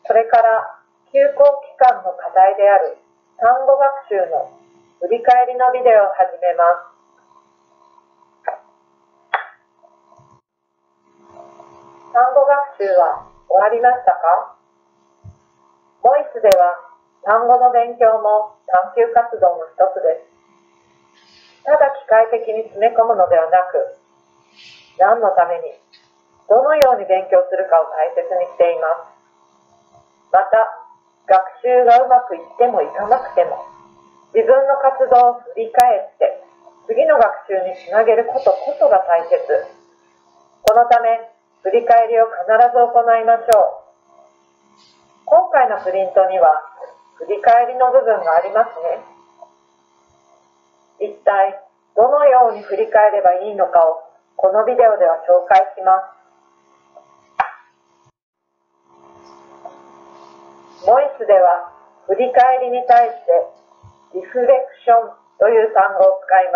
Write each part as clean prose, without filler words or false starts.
それから休校期間の課題である単語学習の振り返りのビデオを始めます。単語学習は終わりましたか？ボイスでは単語の勉強も探究活動の一つです。ただ機械的に詰め込むのではなく、何のために、どのように勉強するかを大切にしています。また、学習がうまくいってもいかなくても、自分の活動を振り返って、次の学習につなげることこそが大切。このため、振り返りを必ず行いましょう。今回のプリントには、振り返りの部分がありますね。一体、どのように振り返ればいいのかを、このビデオでは紹介します。ボイスでは、振り返りに対して、リフレクションという単語を使います。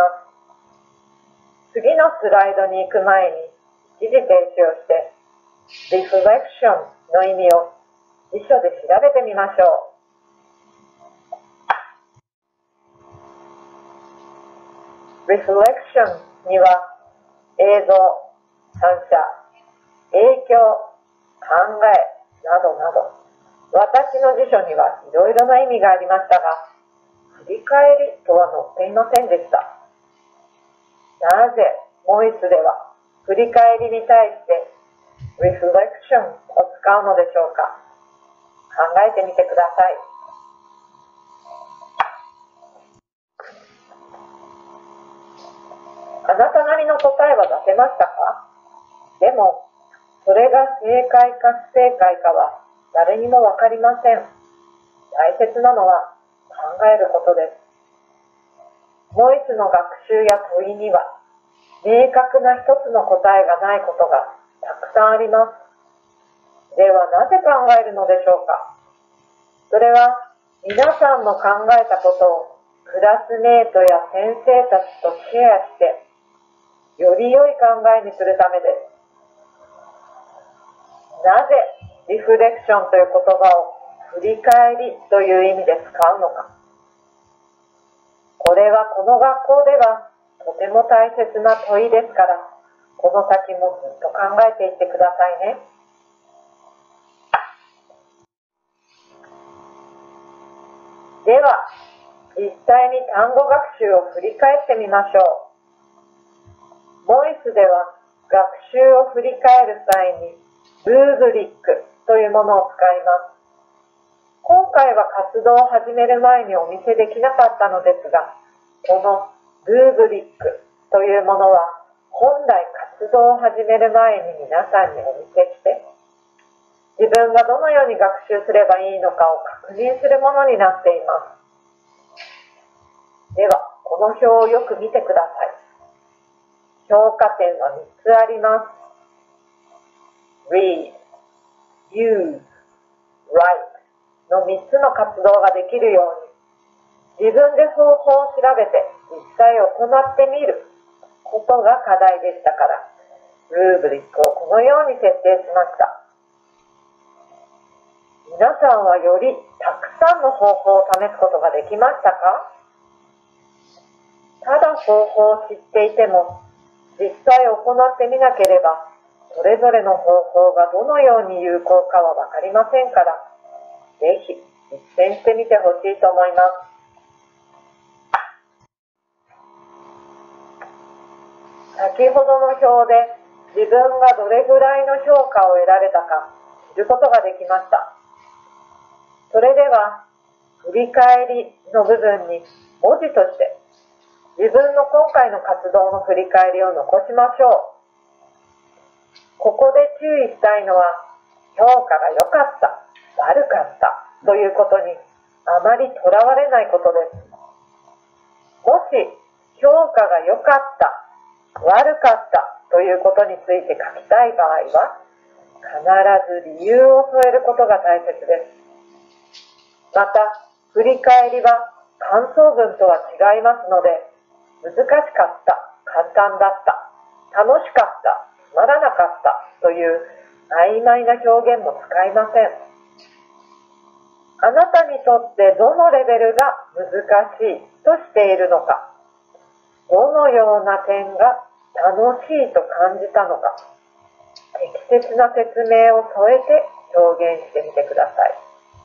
次のスライドに行く前に、一時停止をして、リフレクションの意味を辞書で調べてみましょう。リフレクションには、映像、反射、影響、考えなどなど、私の辞書にはいろいろな意味がありましたが、振り返りとは載っていませんでした。なぜボイスでは振り返りに対してリフレクションを使うのでしょうか？考えてみてください。あなたなりの答えは出せましたか？でも、それが正解か不正解かは誰にもわかりません。大切なのは考えることです。ボイスの学習や問いには、明確な一つの答えがないことがたくさんあります。ではなぜ考えるのでしょうか？それは皆さんの考えたことをクラスメートや先生たちとシェアして、より良い考えにするためです。なぜリフレクションという言葉を振り返りという意味で使うのか。これはこの学校ではとても大切な問いですから、この先もずっと考えていってくださいね。では、実際に単語学習を振り返ってみましょう。ボイスでは学習を振り返る際にルーブリックというものを使います。今回は活動を始める前にお見せできなかったのですが、このルーブリックというものは本来活動を始める前に皆さんにお見せして、自分がどのように学習すればいいのかを確認するものになっています。では、この表をよく見てください。評価点は3つあります。Read, Use, Write の3つの活動ができるように、自分で方法を調べて実際行ってみることが課題でしたから、ルーブリックをこのように設定しました。皆さんはよりたくさんの方法を試すことができましたか？ただ方法を知っていても、実際行ってみなければ、それぞれの方法がどのように有効かはわかりませんから、ぜひ実践してみてほしいと思います。先ほどの表で自分がどれぐらいの評価を得られたか知ることができました。それでは、振り返りの部分に文字として自分の今回の活動の振り返りを残しましょう。ここで注意したいのは、評価が良かった、悪かったということにあまりとらわれないことです。もし評価が良かった、悪かったということについて書きたい場合は、必ず理由を添えることが大切です。また、振り返りは感想文とは違いますので、難しかった、簡単だった、楽しかった、つまらなかったという曖昧な表現も使いません。 あなたにとってどのレベルが難しいとしているのか、どのような点が楽しいと感じたのか、適切な説明を添えて表現してみてください。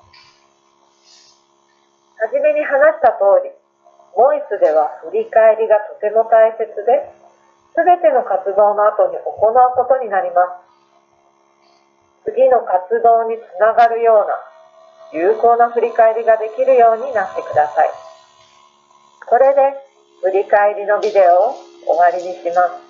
はじめに話した通り、モイスでは振り返りがとても大切で、すべての活動の後に行うことになります。次の活動につながるような有効な振り返りができるようになってください。これで振り返りのビデオを終わりにします。